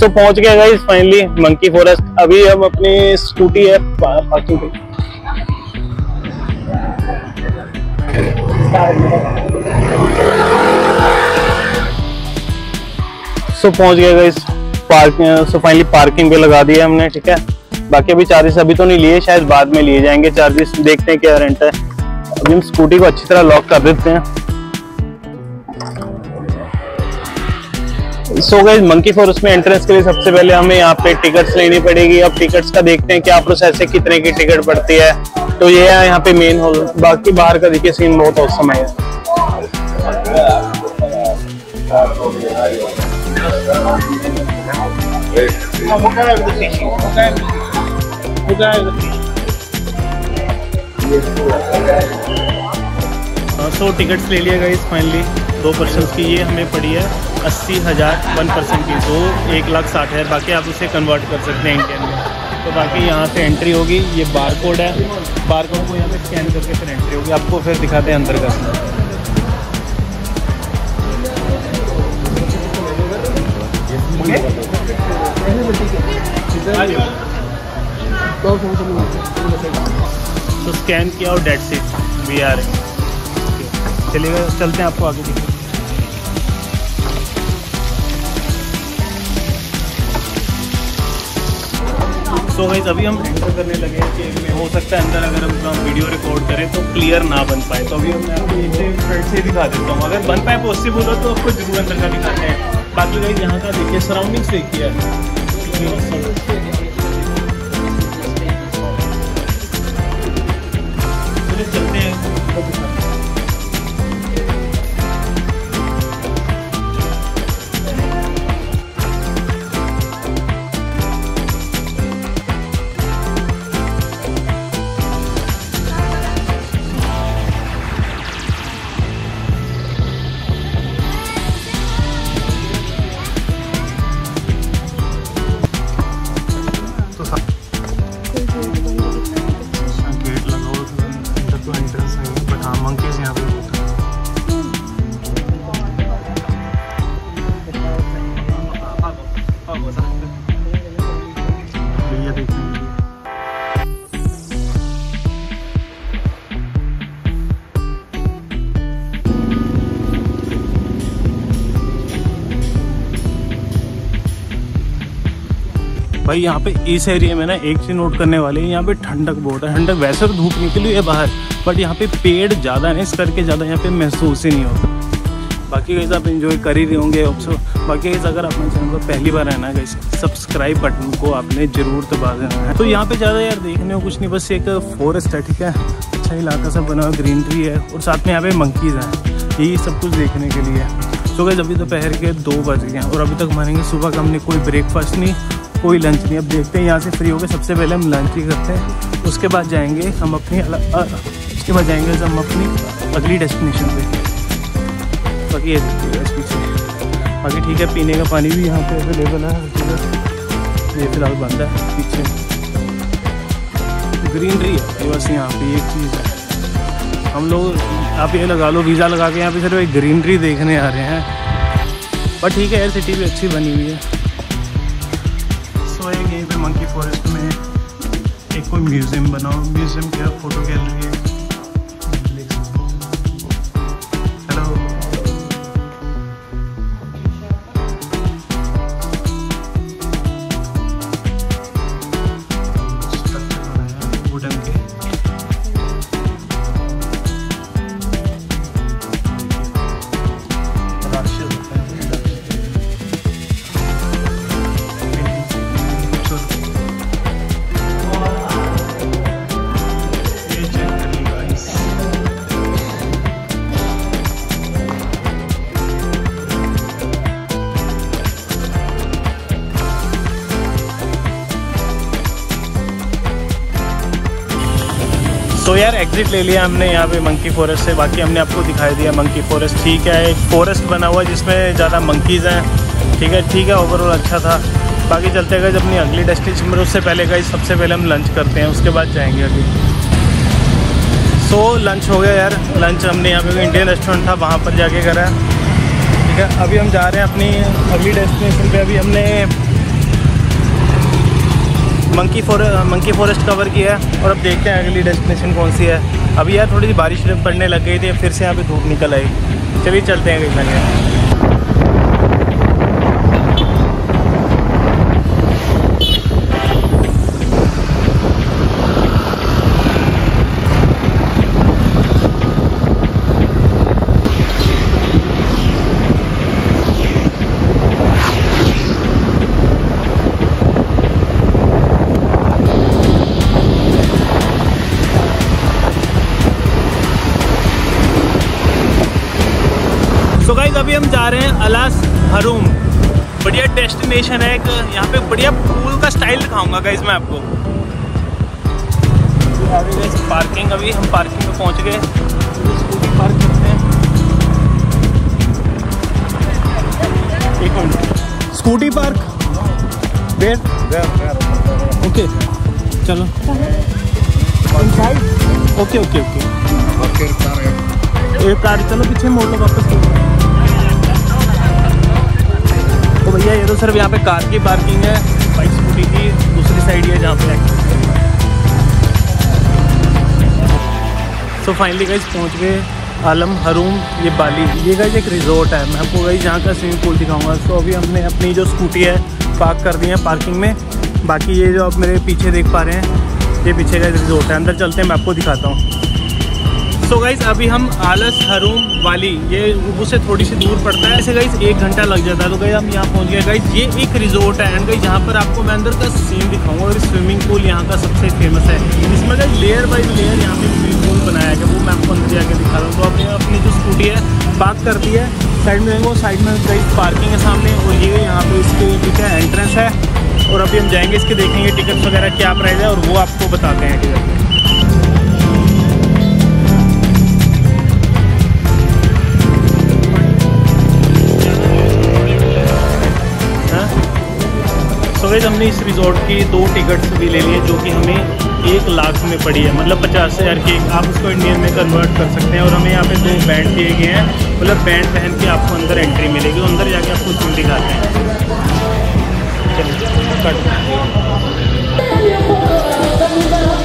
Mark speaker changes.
Speaker 1: सो पहुंच गए guys finally monkey forest. अभी हम अपनी स्कूटी है पार्किंग पे। सो पहुंच गए guys parking. So finally parking पे लगा दिया हमने, ठीक है। बाकी अभी चार्जेस अभी तो नहीं लिए, शायद बाद में लिए जाएंगे चार्जेस, देखते हैं क्या रेंट है। अभी हम स्कूटी को अच्छी तरह लॉक कर देते हैं। सो गाइस मंकी फॉरेस्ट में एंट्रेंस के लिए सबसे पहले हमें यहाँ पे टिकट्स लेनी पड़ेगी। अब टिकट्स का देखते हैं क्या प्रोसेस है, कितने की टिकट पड़ती है। तो ये है यहाँ पे मेन हॉल, बाकी बाहर का देखिए सीन बहुत औसम है। सो टिकट्स ले लिया गाइस फाइनली 2 पर्सन की। ये हमें पड़ी है 80,000 1 पर्सन की, तो 1,60,000। बाकी आप उसे कन्वर्ट कर सकते हैं इंडियन में। तो बाकी यहाँ से एंट्री होगी, ये बार कोड है, बार कोड को यहाँ पे स्कैन करके फिर एंट्री होगी। आपको फिर दिखाते हैं अंदर का। तो स्कैन किया और डेट सीट वी आर। चलिएगा चलते हैं, आपको आगे दिखाते हैं। सो गाइस अभी हम एंटर करने लगे हैं कि हो सकता है अंदर अगर हम वीडियो रिकॉर्ड करें तो क्लियर ना बन पाए, तो अभी मैं आपको नीचे फ्रंट से दिखा देता हूँ। अगर बन पाए पॉसिबल हो तो आपको जरूर अंदर का दिखाते हैं। बाकी गाइस यहाँ का देखिए सराउंडिंग्स देखिए, चलते हैं। भाई यहाँ पे इस एरिया में ना एक चीज नोट करने वाले हैं, यहाँ पे ठंडक बहुत है। ठंडक वैसे तो धूप निकली है बाहर, बट यहाँ पे पेड़ ज़्यादा है, इस करके ज़्यादा यहाँ पे महसूस ही नहीं होता। बाकी गाइस आप एंजॉय कर ही रहे होंगे ऑब्सर्व। बाकी गाइस अगर अपने चैनल पर पहली बार है ना गाइस, सब्सक्राइब बटन को आपने जरूर दबा देना है। तो यहाँ पे ज़्यादा यार देखने को कुछ नहीं, बस एक फॉरेस्ट है, ठीक है। अच्छा इलाका सब बना हुआ, ग्रीनरी है, और साथ में यहाँ पे मंकीज़ हैं। यही सब कुछ देखने के लिए। तो गाइस अभी दोपहर के 2 बज गए हैं और अभी तक मानेंगे सुबह का हमने कोई ब्रेकफास्ट नहीं, कोई लंच नहीं। अब देखते हैं यहाँ से फ्री हो गए, सबसे पहले हम लंच ही करते हैं, उसके बाद जाएंगे हम अपनी अगली डेस्टिनेशन पे। बाकी ये देखिएगा इस पीछे। बाकी ठीक है, पीने का पानी भी यहाँ पे अवेलेबल है, ये फिलहाल बंद है। पीछे ग्रीनरी है बस, यहाँ पे एक चीज़ है। हम लोग आप ये लगा लो वीज़ा लगा के यहाँ पे सिर्फ एक ग्रीनरी देखने आ रहे हैं, पर ठीक है यार, सिटी भी अच्छी बनी हुई है। एक यहीं पे मंकी फॉरेस्ट में एक कोई म्यूजियम बना हो, म्यूजियम क्या फोटो गैलरी है। हेलो वुडन के तो यार एग्जिट ले लिया हमने यहाँ पे मंकी फॉरेस्ट से। बाकी हमने आपको दिखाई दिया मंकी फॉरेस्ट, ठीक है। एक फॉरेस्ट बना हुआ है जिसमें ज़्यादा मंकीज़ हैं, ठीक है, ओवरऑल अच्छा था। बाकी चलते गए अपनी अगली डेस्टिनेशन पर। उससे पहले गए सबसे पहले हम लंच करते हैं, उसके बाद जाएंगे अभी। सो लंच हो गया यार। लंच हमने यहाँ पे इंडियन रेस्टोरेंट था, वहाँ पर जाके करा, ठीक है। अभी हम जा रहे हैं अपनी अगली डेस्टिनेशन पे। अभी हमने मंकी फॉरेस्ट कवर किया है और अब देखते हैं अगली डेस्टिनेशन कौन सी है। अभी यार थोड़ी सी बारिश पड़ने लग गई थी, फिर से यहाँ पे धूप निकल आई। चलिए चलते हैं कहीं ना। तो गाइस अभी हम जा रहे हैं अलास हरूम। बढ़िया डेस्टिनेशन है एक, यहाँ पे बढ़िया पूल का स्टाइल दिखाऊंगा गाइस मैं आपको। पार्किंग, अभी हम पार्किंग में पहुँच गए, स्कूटी पार्क करते हैं। एक minute, scooty park where okay, चलो ओके ओके ओके एक कार, चलो पीछे मोड़ लो वापस। तो भैया ये तो सिर्फ यहाँ पे कार की पार्किंग है, बाइक स्कूटी की दूसरी साइड है जहाँ पे। सो फाइनली गाइस पहुँच गए आलम हरूम, ये बाली। ये गाइस एक रिजॉर्ट है, मैं आपको गाइस यहाँ का स्विमिंग पूल दिखाऊंगा। सो अभी हमने अपनी जो स्कूटी है पार्क कर दी है पार्किंग में। बाकी ये जो आप मेरे पीछे देख पा रहे हैं, ये पीछे का रिजॉर्ट है। अंदर चलते हैं, मैं आपको दिखाता हूँ। सो गाइस अभी हम आलस हरूम वाली, ये उससे थोड़ी सी दूर पड़ता है, ऐसे गाइस 1 घंटा लग जाता है। तो गाइस हम यहाँ पहुँच गए। गाइस ये एक रिजॉर्ट है एंड गाइस जहाँ पर आपको मैं अंदर का सीन दिखाऊंगा। और स्विमिंग पूल यहाँ का सबसे फेमस है। इसमें गाइस लेयर बाई लेयर यहाँ पे स्विमिंग पूल बनाया गया, वो मैं आपको अंदर जाके दिखा रहा हूँ। तो आपने अपनी जो स्कूटी है पार्क कर दी है, साइड में वो साइड में गाइस पार्किंग है सामने, और ये यहाँ पे इसके ठीक है एंट्रेंस है। और अभी हम जाएंगे, इसके देखेंगे टिकट्स वगैरह क्या प्राइस है, और वो आपको बताते हैं टिकट। तो गाइस हमने इस रिजॉर्ट की 2 टिकट्स भी ले लिए, जो कि हमें 1 लाख में पड़ी है, मतलब 50,000 की। आप उसको इंडियन में कन्वर्ट कर सकते हैं। और हमें यहाँ पे 2 बैंड दिए गए हैं, मतलब बैंड पहन के आपको अंदर एंट्री मिलेगी। तो अंदर जाके आपको सीन दिखाते हैं। चलिए